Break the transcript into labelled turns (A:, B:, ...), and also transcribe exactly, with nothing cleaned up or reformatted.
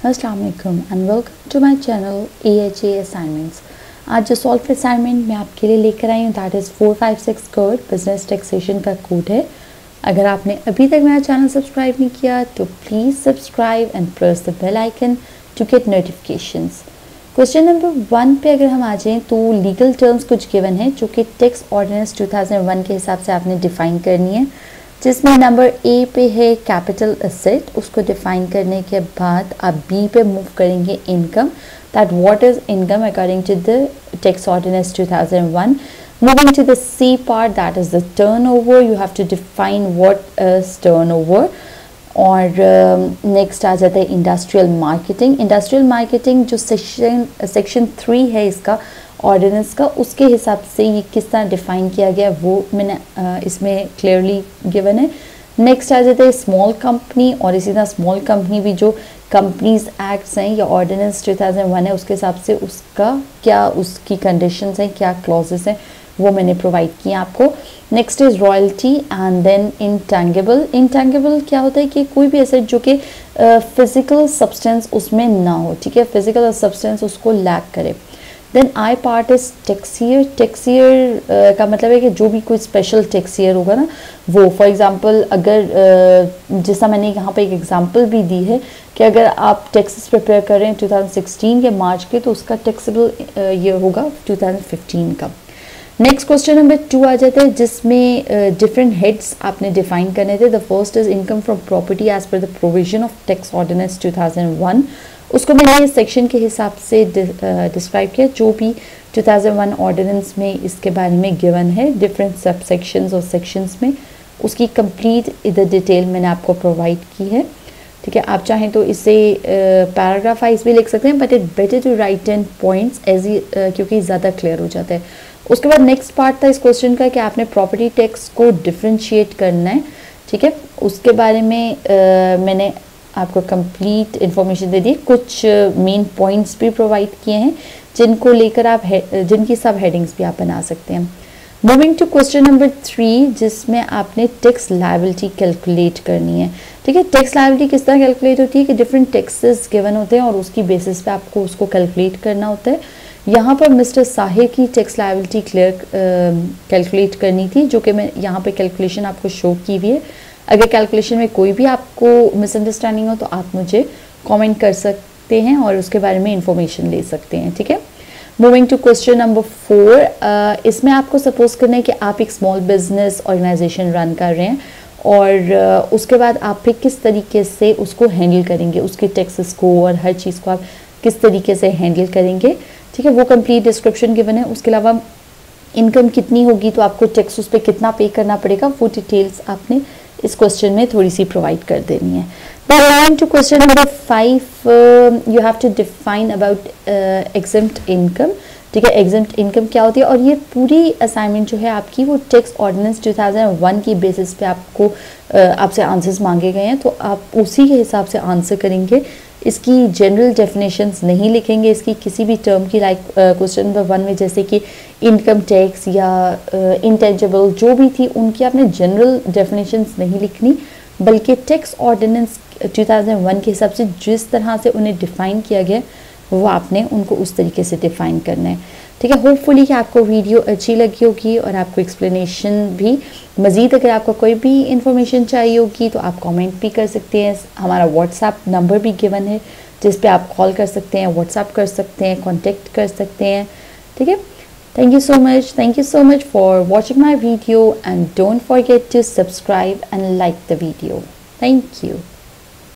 A: अस्सलाम वालेकुम and welcome to my channel A H A assignments. आज जो सॉल्व असाइनमेंट मैं आपके लिए लेकर आई हूँ that is four five six code business taxation का कोड है। अगर आपने अभी तक मेरा चैनल सब्सक्राइब नहीं किया तो please subscribe and press the bell icon to get notifications. Question number one पे अगर हम आ जाएँ तो लीगल टर्म्स कुछ गिवन है जो कि tax ordinance two thousand one के हिसाब से आपने डिफ़ाइन करनी है, जिसमें नंबर ए पे है कैपिटल एसेट। उसको डिफाइन करने के बाद आप बी पे मूव करेंगे income, that what is income according to the tax ordinance two thousand one. Moving to the C part that is the turnover, you have to define what is turnover. और next uh, आ जाता है industrial marketing. Industrial marketing जो section section three है इसका ordinance का, उसके हिसाब से ये किस तरह डिफाइन किया गया वो मैंने uh, इसमें क्लियरली गिवन है। नेक्स्ट आ जाता है स्मॉल कंपनी, और इसी तरह स्मॉल कंपनी भी जो कंपनीज एक्ट्स हैं या ऑर्डिनेंस टू थाउजेंड वन है उसके हिसाब से उसका क्या उसकी कंडीशंस हैं, क्या क्लॉजेस हैं, वो मैंने प्रोवाइड किया आपको। Next is royalty and then intangible. Intangible क्या होता है कि कोई भी एसेट जो कि फिजिकल सब्सटेंस उसमें ना हो, ठीक है, फिजिकल सब्सटेंस उसको लैक करे। Then I part is tax year. Tax year का मतलब है कि जो भी कोई स्पेशल टैक्सियर होगा ना वो, फॉर एग्जांपल अगर uh, जैसा मैंने यहाँ पे एक एग्जांपल भी दी है कि अगर आप टैक्सेस प्रिपेयर कर रहे हैं टू थाउजेंड सिक्सटीन के मार्च के तो उसका टैक्सेबल ईयर होगा टू थाउजेंड फिफ्टीन का। नेक्स्ट क्वेश्चन नंबर टू आ जाता है जिसमें डिफरेंट uh, हेड्स आपने डिफाइन करने थे। The first is income from property as per the provision of tax ordinance two thousand one. उसको मैंने इस सेक्शन के हिसाब से डिस्क्राइब uh, किया जो भी टू थाउजेंड वन ऑर्डिनेंस में इसके बारे में गिवन है डिफरेंट सब सेक्शंस और सेक्शंस में, उसकी कंप्लीट इधर डिटेल मैंने आपको प्रोवाइड की है, ठीक है। आप चाहें तो इसे पैराग्राफ वाइज भी लिख सकते हैं, but it better to write in points as क्योंकि ज़्यादा क्लियर हो जाता है। उसके बाद नेक्स्ट पार्ट था इस क्वेश्चन का कि आपने प्रॉपर्टी टैक्स को डिफ्रेंशिएट करना है, ठीक है। उसके बारे में uh, मैंने आपको कंप्लीट इन्फॉर्मेशन दे दी, कुछ मेन uh, पॉइंट्स भी प्रोवाइड किए हैं जिनको लेकर आप जिनकी सब हेडिंग्स भी आप बना सकते हैं। Moving to question number three जिसमें आपने टैक्स लायबिलिटी कैलकुलेट करनी है, ठीक है। टैक्स लायबिलिटी किस तरह कैलकुलेट होती है कि डिफरेंट टैक्सेस गिवन होते हैं और उसकी बेसिस पे आपको उसको कैलकुलेट करना होता है। यहाँ पर मिस्टर साहिर की टैक्स लायबिलिटी क्लियर कैलकुलेट करनी थी, जो कि मैं यहाँ पे कैलकुलेशन आपको शो की हुई है। अगर कैलकुलेशन में कोई भी आपको मिसअंडरस्टैंडिंग हो तो आप मुझे कमेंट कर सकते हैं और उसके बारे में इंफॉर्मेशन ले सकते हैं, ठीक है। Moving to question number four, इसमें आपको सपोज करना है कि आप एक स्मॉल बिजनेस ऑर्गेनाइजेशन रन कर रहे हैं और uh, उसके बाद आप फिर किस तरीके से उसको हैंडल करेंगे, उसके टैक्सेस को और हर चीज़ को आप किस तरीके से हैंडल करेंगे, ठीक है। वो कंप्लीट डिस्क्रिप्शन गिवन है। उसके अलावा इनकम कितनी होगी तो आपको टैक्स उस पर कितना पे करना पड़ेगा, वो डिटेल्स आपने इस क्वेश्चन में थोड़ी सी प्रोवाइड कर देनी है। Then to question number five, uh, you have to define about uh, exempt income, ठीक है। exempt income क्या होती है, और ये पूरी असाइनमेंट जो है आपकी वो tax ordinance two thousand one की बेसिस पे आपको uh, आपसे आंसर्स मांगे गए हैं, तो आप उसी के हिसाब से आंसर करेंगे। इसकी जनरल डेफिनेशंस नहीं लिखेंगे इसकी किसी भी टर्म की, लाइक क्वेश्चन नंबर वन में जैसे कि इनकम टैक्स या इंटेंजिबल uh, जो भी थी उनकी आपने जनरल डेफिनेशंस नहीं लिखनी, बल्कि tax ordinance two thousand one के हिसाब से जिस तरह से उन्हें डिफ़ाइन किया गया वो आपने उनको उस तरीके से डिफ़ाइन करना है, ठीक है। होपफुली कि आपको वीडियो अच्छी लगी होगी और आपको एक्सप्लेनेशन भी, मज़ीद अगर आपको कोई भी इंफॉर्मेशन चाहिए होगी तो आप कमेंट भी कर सकते हैं। हमारा व्हाट्सएप नंबर भी गिवन है जिस पे आप कॉल कर सकते हैं, व्हाट्सएप कर सकते हैं, कॉन्टेक्ट कर सकते हैं, ठीक है। Thank you so much. Thank you so much for watching my video and don't forget to subscribe and like the video. Thank you.